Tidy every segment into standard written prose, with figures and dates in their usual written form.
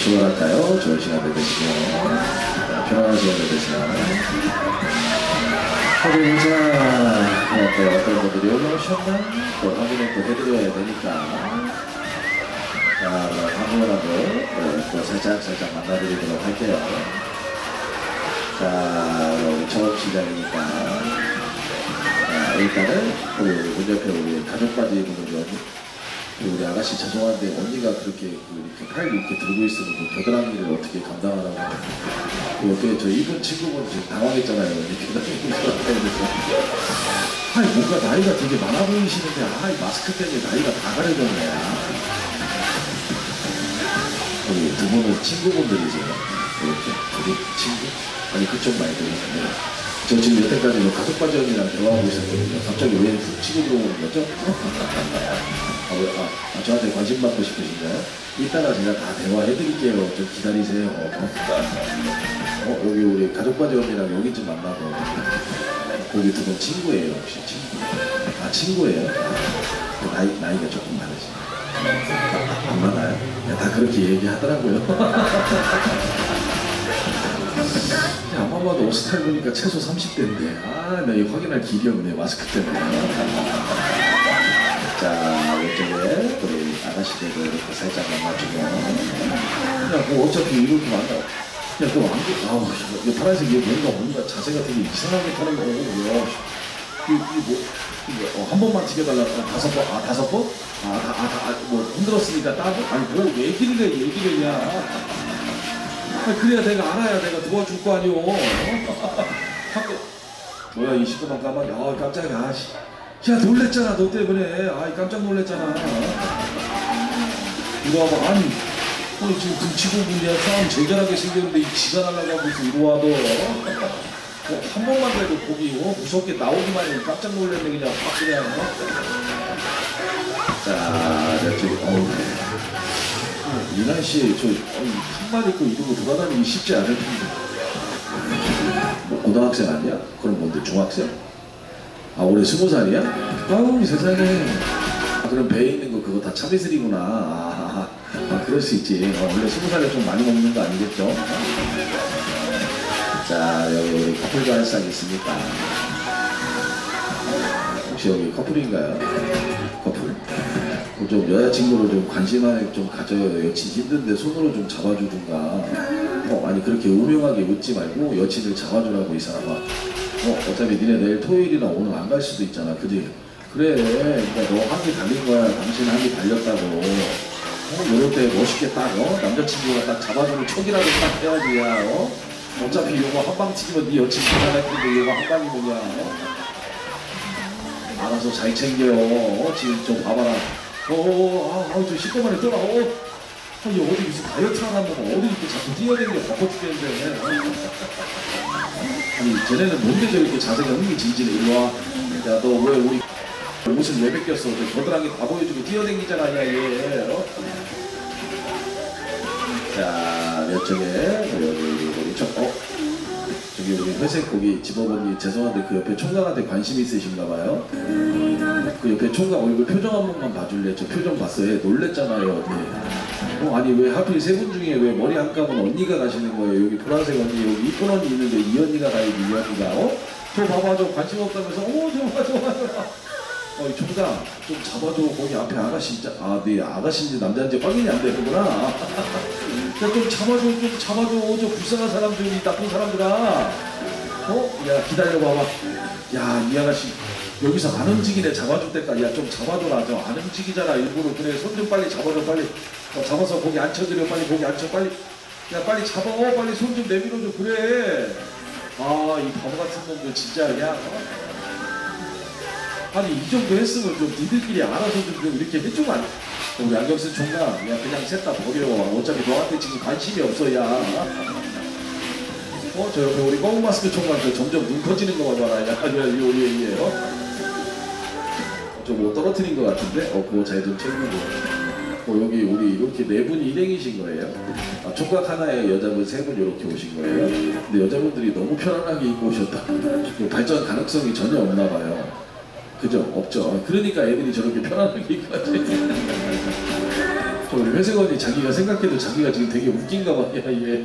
출발할까요? 좋은 시간 되시고요. 편안한 시간 되시나요? 확인해보자. 어떤 분들이 오늘 오셨나? 또 확인을 또 해드려야 되니까. 자, 그럼 한 분하고 또 살짝 만나드리도록 할게요. 자, 우리 처음 시작이니까. 자, 일단은 우리 문 옆에 우리 가족까지 분들 우리 아가씨 죄송한데 언니가 그렇게 이렇게 팔 이렇게 들고 있으면 그 겨드랑이를 어떻게 감당하라고. 옆에 저 이분 친구분 지금 당황했잖아요. 언니 겨드랑이를 아니 뭔가 나이가 되게 많아 보이시는데 아이 마스크 때문에 나이가 다 가려졌네. 우리 두 분은 친구분들이세요? 이렇게 둘이 친구? 아니 그쪽 말고 저 지금 여태까지 가족까지 언니랑 대화하고 있었거든요. 갑자기 왜 훅 치고 들어오는 거죠? 저한테 관심 받고 싶으신가요? 이따가 제가 다 대화해드릴게요. 좀 기다리세요. 여기 우리 가족까지 언니랑 여기 좀 만나고 거기 두 분 친구예요 혹시? 친구? 친구예요? 나이가 조금 많으시네. 안 많아요? 다 그렇게 얘기하더라고요. 아마 봐도 옷 스타일 보니까 최소 30대인데 나 이거 확인할 길이 없네 마스크 때문에. 자, 이쪽에 우리 아가씨들도 이렇게 살짝 만나주고. 야, 어차피 이렇게 만나. 야, 너 안경, 이 파란색 이게 뭔가 자세가 되게 이상하게 타는 거. 한 번만 튀겨달라. 5번? 5번? 뭐 흔들었으니까 따고? 아니, 뭐 얘기를 해. 그래야 내가 알아야 내가 도와줄 거 아니오. 뭐야, 이 시끄만 까마귀. 깜짝이야. 야, 놀랬잖아, 너 때문에. 깜짝 놀랬잖아. 이리 와봐. 아니, 지금 등치고 분이야. 싸움 제일 잘하게 생겼는데, 이 지가 날라가고 있어. 이리 와, 너. 한 번만 그래도 거기, 무섭게 나오기만 해. 깜짝 놀랬네, 그냥. 확 그냥. 자, 저기, 이 날씨에 한말 입고 이러고 돌아다니기 쉽지 않을 텐데. 뭐, 고등학생 아니야? 그럼 뭔데, 중학생? 올해 20살이야? 아우 세상에. 그럼 배에 있는 거 그거 다 참이슬이구나. 그럴 수 있지. 원래 20살에 좀 많이 먹는 거 아니겠죠? 자, 여기 우리 커플도 한 쌍 있으니까. 혹시 여기 커플인가요? 커플? 좀 여자친구를 좀 관심을 좀 가져요. 여친 힘든데 손으로 좀 잡아주든가. 아니 그렇게 우명하게 웃지 말고 여친을 잡아주라고 이 사람아. 어차피 니네 내일 토요일이나 오늘 안 갈 수도 있잖아. 그지? 그래. 그러니까 너 한 개 달린 거야. 당신 한 개 달렸다고. 이럴 때 멋있게 딱, 남자친구가 딱 잡아주는 촉이라도 딱 해야지, 야, 어차피 요거 한 방 튀기면 니 여친 괜찮았는데 요거 한 방이 뭐냐, 알아서 잘 챙겨. 지금 좀 봐봐라. 저 시꺼먼에 떠나. 어디 무슨 다이어트 하나 보면 어디 이렇게 자꾸 뛰어대는 게 바꿔 죽겠는데. 아니 쟤네는 뭔데 저렇게 자세가 흥미진진해. 이리 와. 야, 너 왜 우리 옷을 왜 벗겼어? 겨드랑이 다 보여주고 뛰어댕기잖아, 야, 얘. 자, 이쪽에 저기 우리 회색 고기 집어보니 죄송한데 그 옆에 총각한테 관심 있으신가봐요. 그 옆에 총각 얼굴 표정 한 번만 봐줄래? 저 표정 봤어요. 놀랬잖아요. 아니 왜 하필 세 분 중에 왜 머리 한 감은 언니가 가시는 거예요? 여기 보라색 언니, 여기 이쁜 언니 있는데 이 언니가 가야지. 이 언니가 저 봐봐, 저 관심 없다면서. 좋아. 이 총각 좀 잡아줘. 거기 앞에 아가씨 있자. 네 아가씨인지 남자인지 확인이 안 되는구나. 야, 좀 잡아줘. 저 불쌍한 사람들이, 나쁜 사람들아. 야, 기다려봐봐. 야, 이 아가씨 여기서 안 움직이네. 잡아줄 때까지. 야, 좀 잡아줘라. 저 안 움직이잖아 일부러. 그래, 손 좀 빨리 잡아줘. 빨리. 잡아서 거기 앉혀드려. 빨리 거기 앉혀. 빨리. 야, 빨리 잡아. 빨리 손 좀 내밀어줘. 그래. 이 바보 같은 놈들 진짜. 야, 아니 이 정도 했으면 좀 니들끼리 알아서 좀 이렇게 해주면 안 돼. 우리 안경 쓴 총각, 야 그냥 셋 다 버려. 어차피 너한테 지금 관심이 없어. 야, 저 옆에 우리 검은 마스크 총각 점점 눈 커지는 거 봐봐라. 야, 우리 좀 뭐 떨어뜨린 거 같은데? 그거 잘 좀 챙기고. 여기 우리 이렇게 네 분이 일행이신 거예요? 총각 하나에 여자분 세 분 이렇게 오신 거예요? 근데 여자분들이 너무 편안하게 입고 오셨다. 발전 가능성이 전혀 없나 봐요. 그죠? 없죠. 그러니까 애들이 저렇게 편안하게 입고 왔지. 저 우리 회색 언니 자기가 생각해도 자기가 지금 되게 웃긴가 봐. 야, 얘.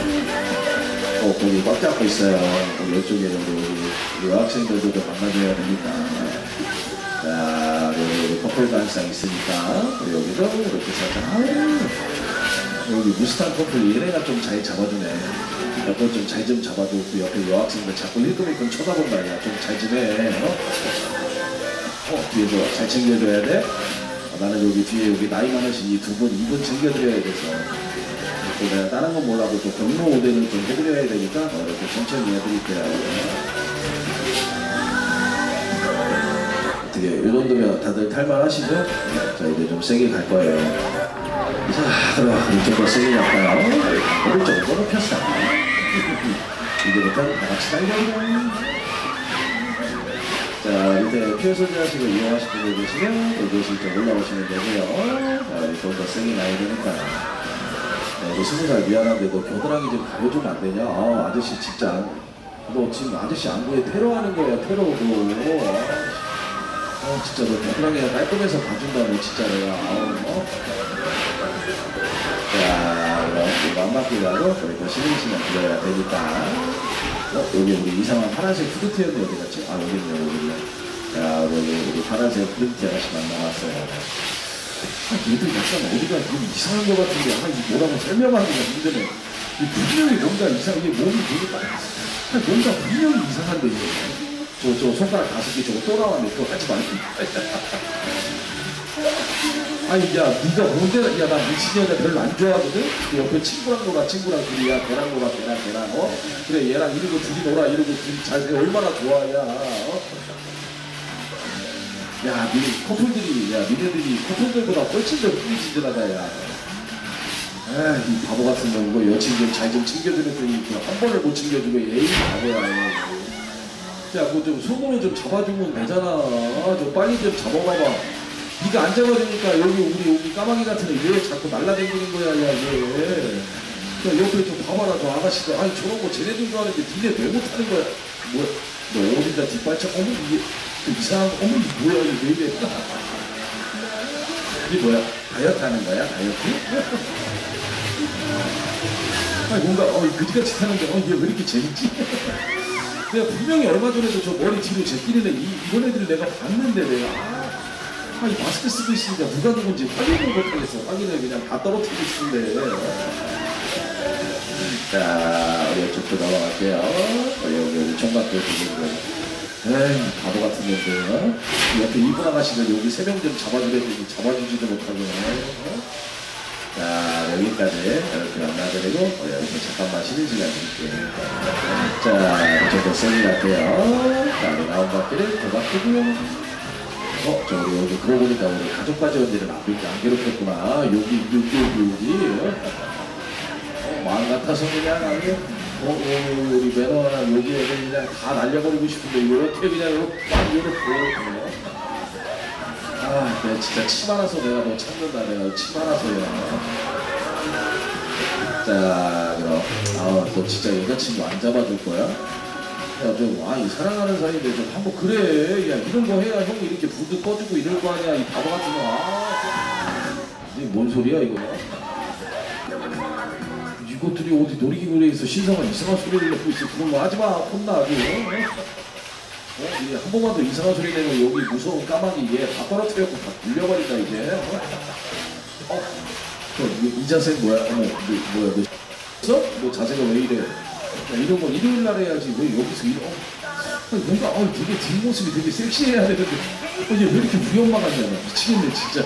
거기 꽉 잡고 있어요. 거기 이쪽에는 우리 여학생들도 만나줘야 되니까. 자, 여기 커플 단상 있으니까. 여기도 이렇게 살짝. 여기 무스탕 커플 얘네가 좀 잘 잡아주네. 옆으로 좀 잘 좀 잡아줘. 그 옆에 여학생들 자꾸 힐끔힐끔 쳐다본다. 야, 좀 잘 지내. 뒤에서 잘 챙겨줘야 돼. 나는 여기 뒤에 여기 나이 많으신 이 두 분, 이분 챙겨드려야 돼서. 내가 다른 건 몰라도 또 경로 오대는 좀 해드려야 되니까 이렇게 천천히 해드릴게요. 어떻게 이 정도면 다들 탈만하시죠? 자, 이제 좀 세게 갈 거예요. 자, 그럼 좀 더 세게 갈까요? 오른쪽으로 폈어. 이제부터 다 같이 달려요. 자, 밑에 표 소지하시고 이용하실 분들 계시면 여기 슬쩍 올라오시면 되고요. 좀 더 세게 나야 되니까. 너 20살 미안한데 너 겨드랑이 좀 가려주면 안 되냐? 아저씨 진짜 너 지금 아저씨 안구에 테러하는 거야. 테러 너. 진짜 너 겨드랑이가 깔끔해서 봐준다 너 진짜 내가. 자, 그럼 이거 안 바뀌라고 저희가 시민시간 기다려야 되니까. 여기 우리 이상한 파란색 후드티 언니 어디 갔지? 여기 있네, 여기 있네. 자, 여기 우리 파란색 후드티 아저씨 만나왔어요. 얘들 약간 어디가 좀 이상한 것 같은데, 이게 뭐라고 설명하기가 힘드네. 분명히 뭔가 이상해. 몸이 되게 뭔가 분명히 이상한데, 저 손가락 5개 저거 또 나왔네. 그거 하지 말고. 야, 니가 뭔데? 야, 나 미친 여자 별로 안 좋아하거든? 그 옆에 친구랑 놀아, 친구랑 둘이. 야, 걔랑 놀아, 걔랑. 그래, 얘랑 이러고 둘이 놀아, 이러고 둘이 잘 얼마나 좋아, 야. 야, 니네들이 커플들보다 훨씬 더 흥미진진하다, 야. 이 바보 같은 거, 이거 여친 좀 잘 좀 챙겨주랬더니, 한 번을 못 챙겨주고, 에이, 바보야, 야, 그거 좀 손으로 좀 잡아주면 되잖아. 좀 빨리 좀 잡아봐봐. 니가 안 잡아주니까, 여기 까마귀 같은 애, 왜 자꾸 날라다니는 거야, 야, 얘. 야, 옆에 좀 봐봐라, 저 아가씨들. 저런 거 쟤네들 좋아하는데, 니네 왜 못하는 거야? 뭐야, 너 어디다 뒷발차, 이게. 이상한, 이게 뭐야, 이게 왜 이래? 이게 뭐야? 다이어트 하는 거야? 다이어트? 뭔가, 그지같이 타는데, 이게 왜 이렇게 재밌지? 내가 분명히 얼마 전에도 저 머리 뒤로 제끼는 애, 이런 애들 내가 봤는데, 내가. 이 마스크 쓰고 있으니까 누가 누군지 확인을 못하겠어. 확인을 그냥 다 떨어뜨리고 싶은데. 자, 우리 이쪽도 넘어갈게요. 여기 총각도 두분. 에이, 바보 같은 놈들. 옆에 이분 아가씨들 여기 3명 좀 잡아주랬더니 잡아주지도 못하고. 자, 여기까지 이렇게 만나드리고, 여기서 잠깐만 쉬는 시간 드릴게요. 자, 이쪽도 세게 갈게요. 자, 우리 나온 바퀴를 더 바꾸고요. 우리 여기 그러고 보니까 우리 가족까지 언니를 안 괴롭혔구나. 여기. 마음 같아서 그냥 우리 매너나 여기 애들 그냥 다 날려버리고 싶은데 이렇게 그냥 이렇게 내가 진짜 치 많아서 내가 너 찾는다. 내가 치 많아서요. 자, 그럼 너 진짜 여자친구 안 잡아줄 거야? 야, 이 사랑하는 사이인데 좀 한번 그래. 야, 이런 거 해야 형이 이렇게 불도 꺼주고 이럴 거 아니야. 이 바보 같은 거. 이게 뭔 소리야, 이거? 이것들이 어디 놀이기구에서 신성한 이상한 소리를 내고 있어. 그런 거 하지 마. 혼나고. 한 번만 더 이상한 소리 내면 여기 무서운 까마귀 얘 다 떨어뜨려고 다 물려버린다, 이제. 이 자세 뭐야? 뭐야, 너 자세가 왜 이래? 야, 이런 거 일요일 날 해야지. 왜 여기서 뭔가 되게 뒷모습이 되게 섹시해야 되는데 얘 왜 이렇게 우리 엄마 같냐. 미치겠네 진짜.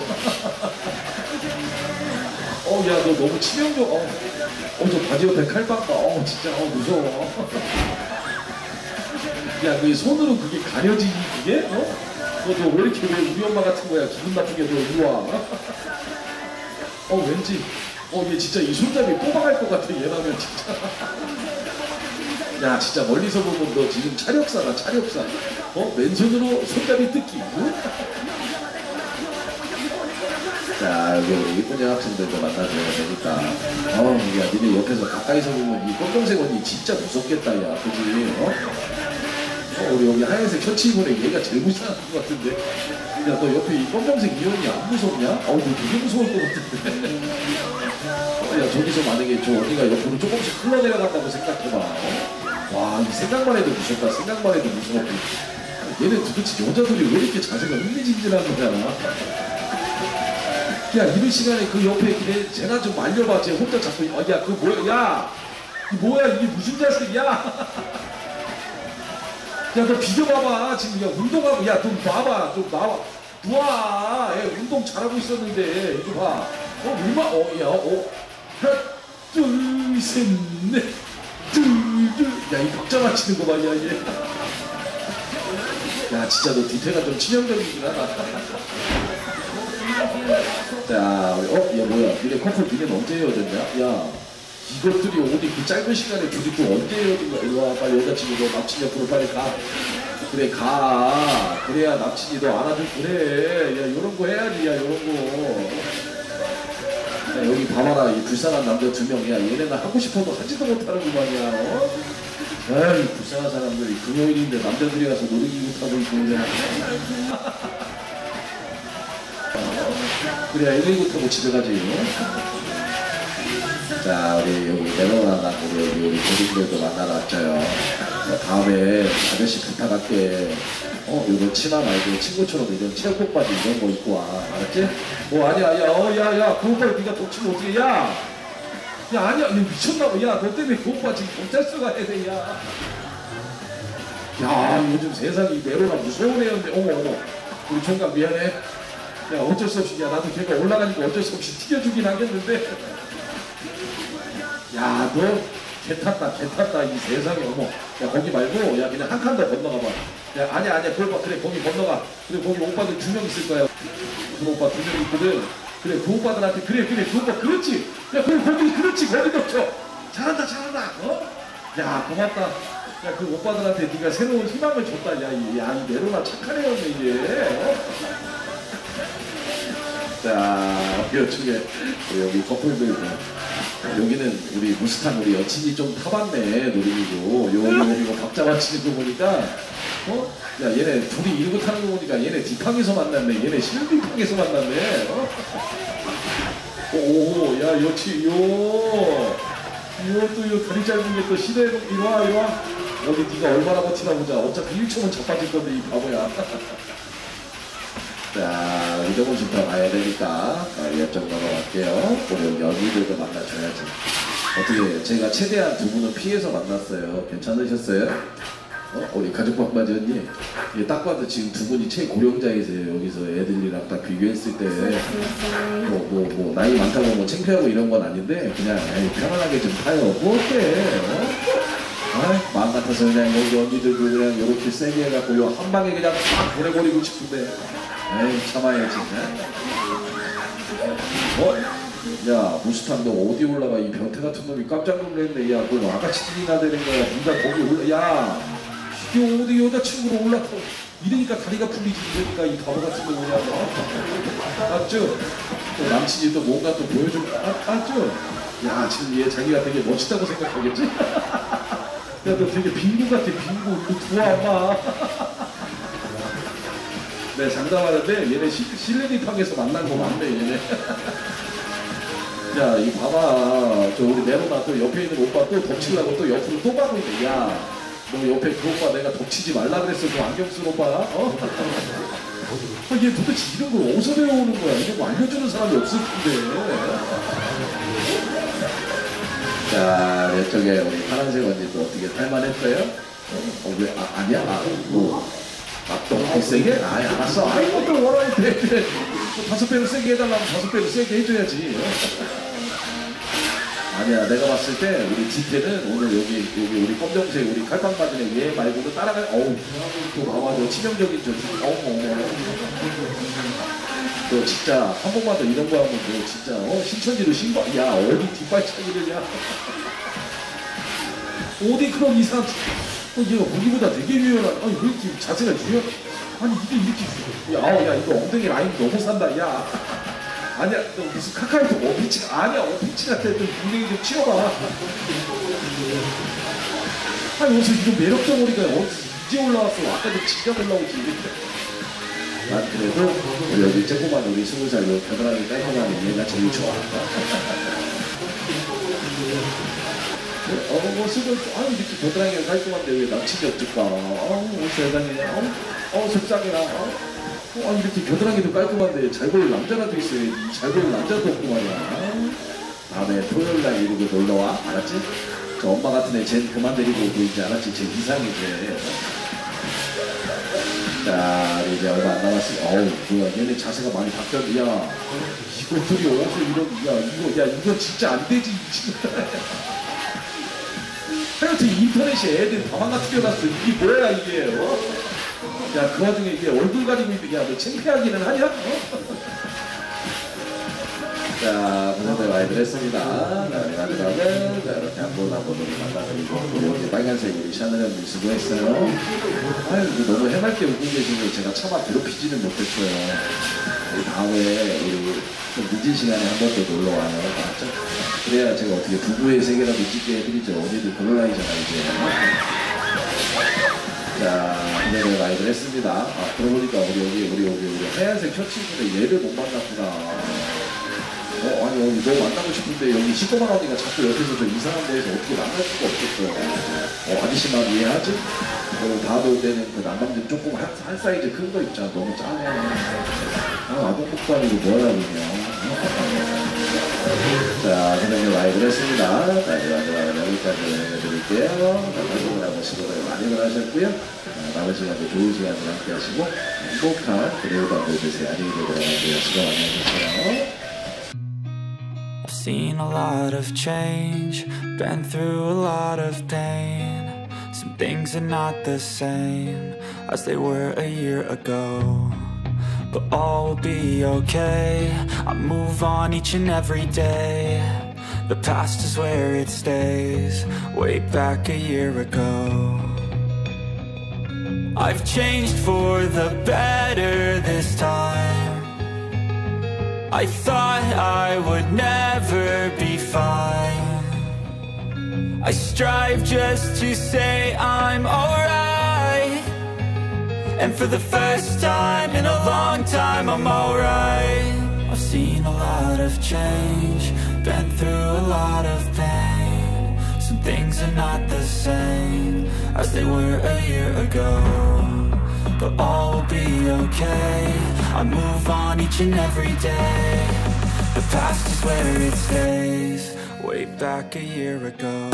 야, 너 너무 치명적. 저 바지 옆에 칼빵가. 진짜 무서워. 야, 그 손으로 그게 가려지니 그게? 너 왜 이렇게 왜 우리 엄마 같은 거야? 기분 나쁘게 너 이리 와. 왠지 얘 진짜 이 손잡이 뽑아갈 것 같아. 얘라면 진짜. 야, 진짜 멀리서 보면 너 지금 차력사다, 차력사. 맨손으로 손잡이 뜯기. 자, 여기 우리 이쁜 여학생들도 만나줘야 되니까. 야, 니네 옆에서 가까이서 보면 이 검정색 언니 진짜 무섭겠다, 야. 그지? 우리 여기 하얀색 셔츠 입은 애 얘가 제일 무시하는 것 같은데. 야, 너 옆에 이 검정색 이현이 안 무섭냐? 너 되게 무서울 것 같은데. 야, 저기서 만약에 저 언니가 옆으로 조금씩 흘러내려간다고 생각해봐. 와, 이 생각만 해도 무섭다. 생각만 해도 무섭고. 얘네 도대체 여자들이 왜 이렇게 자세가 흥미진진한 거잖아. 야, 이런 시간에 그 옆에 쟤나 좀 말려봐. 쟤 혼자 자꾸, 야, 그거 뭐야? 야! 이 뭐야? 이게 무슨 자세야? 야, 너 비벼봐봐. 지금, 야, 운동하고, 야, 좀 봐봐. 좀 나와. 놔. 야, 운동 잘하고 있었는데. 이거 봐. 하나, 둘, 셋, 넷. 야, 이 박자 맞히는 거 봐, 야, 얘. 야, 진짜 너 뒤태가 좀 치명적이긴 하다. 자, 우리, 야, 뭐야. 니네 커플 니네 언제 헤어졌냐? 야, 이것들이 어디 그 짧은 시간에 둘이 또 언제 헤어진 거야? 이리 와, 빨리 여자친구 너 남친 옆으로 빨리 가. 그래, 가. 그래야 남친이 너 안아줄, 그래. 야, 요런 거 해야지, 야, 요런 거. 야, 여기 봐봐라. 이 불쌍한 남자 2명. 야, 얘네는 하고 싶어도 하지도 못하는구만이야. 아이, 불쌍한 사람들이 금요일인데 남자들이 가서 놀이기구 타고 있고 그냥. 그래야 119 타고 집에 가지. 자, 우리 여기 내려가다 우리 고딩들도 만나러 왔죠요. 다음에 아저씨 부탁할게. 이거 치마 말고 친구처럼 이런 체육복 바지 이런 거 입고 와. 알았지? 아니야, 야, 그 오빠 네가 덮치면 어떻게, 야! 야, 아니야, 야, 미쳤나봐. 야, 너 때문에 그 오빠 지금 경찰서 가야 돼, 야. 야, 요즘 세상이 메로나 무서운 애였네. 어머. 우리 총각 미안해. 야, 어쩔 수 없이, 야, 나도 걔가 올라가니까 어쩔 수 없이 튀겨주긴 하겠는데. 야, 너 개 탔다, 이 세상에. 어머. 야, 거기 말고, 야, 그냥 한 칸 더 건너가봐. 야, 아니야, 그래, 거기 건너가. 그래, 거기 오빠들 2명 있을 거야. 그 오빠 2명 있거든. 그래, 그 오빠들한테, 그래, 그 오빠, 그렇지. 야, 그렇지, 거기 덮쳐. 잘한다, 야, 고맙다. 야, 그 오빠들한테 네가 새로운 희망을 줬다. 야, 이 내로나 착한 애였네, 이제. 자, 이쪽에 여기 커플들. 여기는 우리 무스탕 우리 여친이 좀 타봤네, 놀이기구. 이거 박자 맞히는 거 보니까, 야, 얘네 둘이 이러고 타는 거 보니까 얘네 뒷방에서 만났네. 얘네 실비방에서 만났네. 오, 야, 여친, 요 다리 짧은 게 또 시대, 이리 와. 여기 네가 얼마나 버티나 보자. 어차피 1초면 자빠질 건데, 이 바보야. 자, 이 정도 좀 더 가야 되니까 옆쪽 넘어갈게요. 우리 연희들도 만나줘야지. 어떻게 제가 최대한 2분은 피해서 만났어요. 괜찮으셨어요? 우리 가족박 맞이 언니? 딱 봐도 지금 2분이 최고령자이세요. 여기서 애들이랑 딱 비교했을 때 나이 많다고 뭐 창피하고 이런 건 아닌데 그냥 편안하게 좀 타요. 뭐 어때? 마음 같아서 그냥 여기 언니들도 그냥 이렇게 세게 해갖고 요 한 방에 그냥 팍 보내버리고 싶은데 참아야지. 야, 무스탕 너 어디 올라가? 이 변태 같은 놈이 깜짝 놀랐네. 야, 너 아가씨 들이나 되는 거야. 네가 거기 올라. 야, 이게 어디 여자친구로 올라가? 이러니까 다리가 풀리지. 이러니까 이 바보 같은 거 뭐냐고. 맞죠? 또 남친이 또 뭔가 또 보여줄. 맞죠? 야, 지금 얘 자기가 되게 멋있다고 생각하겠지? 야, 너 되게 빙구 같아. 빙구. 이거 좋아, 엄마. 네, 장담하는데 얘네 실내립항에서 만난 거 맞네, 얘네. 야, 이 봐봐. 저 우리 내로나 또 옆에 있는 오빠 또 덮치려고 또 옆으로 또 가고 있네. 야, 너 옆에 그 오빠 내가 덮치지 말라 그랬어. 그 안경 쓴 오빠. 얘 도대체 이런 걸 어디서 배워오는 거야? 이런 거 알려주는 사람이 없을 텐데. 자, 이쪽에 우리 파란색 언니도 어떻게 탈만했어요? 왜? 아니야? 또 세게? 알았어. 이것도 원하는 돼. 5배로 세게 해달라면 5배로 세게 해줘야지. 아니야, 내가 봤을 때 우리 지태는 오늘 여기 우리 검정색 우리 칼빵 바지네 얘 말고도 따라갈. 또 봐봐, 치명적인 너 진짜 한 번만 더 이런 거 하면 너 진짜 신천지로 신고. 야, 어디 뒷발차기를. 야, 어디 그런 이상. 얘가 무기보다 되게 유연한. 왜 이렇게 자세가 유연? 이게 이렇게. 야, 이거 엉덩이 라인 너무 산다. 야, 아니야, 너 무슨 카카오톡 어피치? 아니야, 어피치 같아. 좀 엉덩이 좀 치워봐. 어디서 이런 매력 덩어리가 이제 올라왔어. 아까도 진짜 올라오지. 난 그래도 우리 여기 조그만 우리 20살 겨드랑이 깔끔한 얘가 제일 좋아. 뭐 수고, 이렇게 겨드랑이가 깔끔한데 왜 남친이 어쩔까? 세상에, 속상해라. 이렇게 겨드랑이도 깔끔한데 잘 보일 남자라도 있어야지. 잘 보일 남자도 없고 말이야. 다음에 토요일날 이러고 놀러와. 알았지? 저 엄마 같은 애 쟨 그만 데리고 오고 이제 알았지? 쟤 이상해, 쟤. 자, 이제 얼마 안 남았어. 뭐야, 얘네 자세가 많이 바뀌었네. 야, 이것들이 어디서 이거 진짜 안 되지, 하여튼 인터넷에 애들 다망가 튀겨놨어. 이게 뭐야, 이게. 야, 그 와중에 이게 얼굴 가지고 있는, 야, 너 창피하기는 하냐? 자, 고생들 많이들 했습니다. 마지막은, 이렇게 한 분 한 분으로 만나드리고, 여기 빨간색 우리 샤넬형님 수고했어요. 너무 해맑게 웃고 계시는 거 제가 차마 괴롭히지는 못했어요. 다음에 우리 좀 늦은 시간에 한 번 더 놀러 와요. 알았죠? 그래야 제가 어떻게 부부의 세계라도 찍게 해드리죠. 언니들 그럴 나이잖아, 이제. 자, 고생을 많이들 했습니다. 그러고 보니까 우리 하얀색 셔츠분에 얘를 못 만났구나. 아니, 너 만나고 싶은데 여기 시꺼먼 언니가 자꾸 옆에서 저 이상한 데에서 어떻게 만날 수가 없겠어. 아저씨 말 이해하지? 그리고 다음 올 때는 그 남남들 조금 한 사이즈 큰 거 있잖아. 너무 짜네. 아동복도 아니고 뭐야, 그냥. 자, 선생님 라이브를 했습니다. 여기까지 해드릴게요. 방송을 시간을 많이들 하셨고요. 남은 시간도 좋은 시간을 함께 하시고 행복한 그리고 밤들 되세요. 안녕히 계세요. 수고 많이 하셨어요. I've seen a lot of change, been through a lot of pain. Some things are not the same as they were a year ago, but all will be okay. I move on each and every day. The past is where it stays, way back a year ago. I've changed for the better this time. I thought I would never be fine. I strive just to say I'm alright, and for the first time in a long time I'm alright. I've seen a lot of change, been through a lot of pain. Some things are not the same as they were a year ago, but all will be okay. I move on each and every day. The past is where it stays, way back a year ago.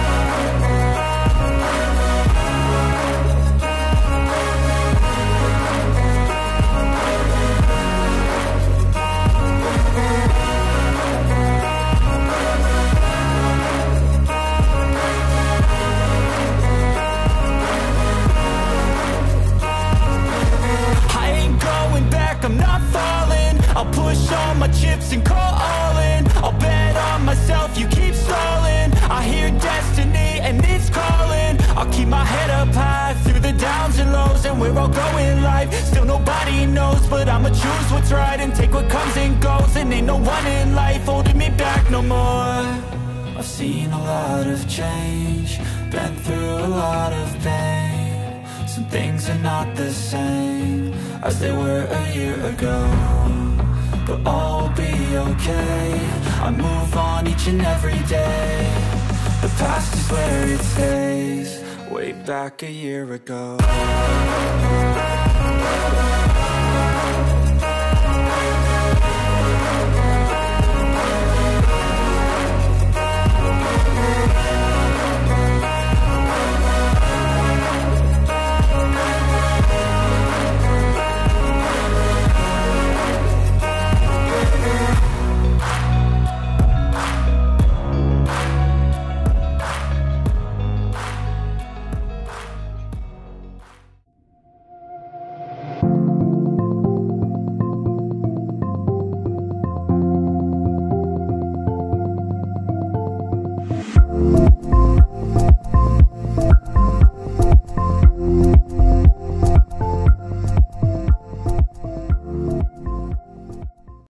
I'm not falling, I'll push all my chips and call all in. I'll bet on myself, you keep stalling. I hear destiny and it's calling. I'll keep my head up high through the downs and lows, and where I'll go in life, still nobody knows. But I'ma choose what's right and take what comes and goes, and ain't no one in life holding me back no more. I've seen a lot of change, been through a lot of pain. Some things are not the same as they were a year ago, but all will be okay. I move on each and every day. The past is where it stays, way back a year ago.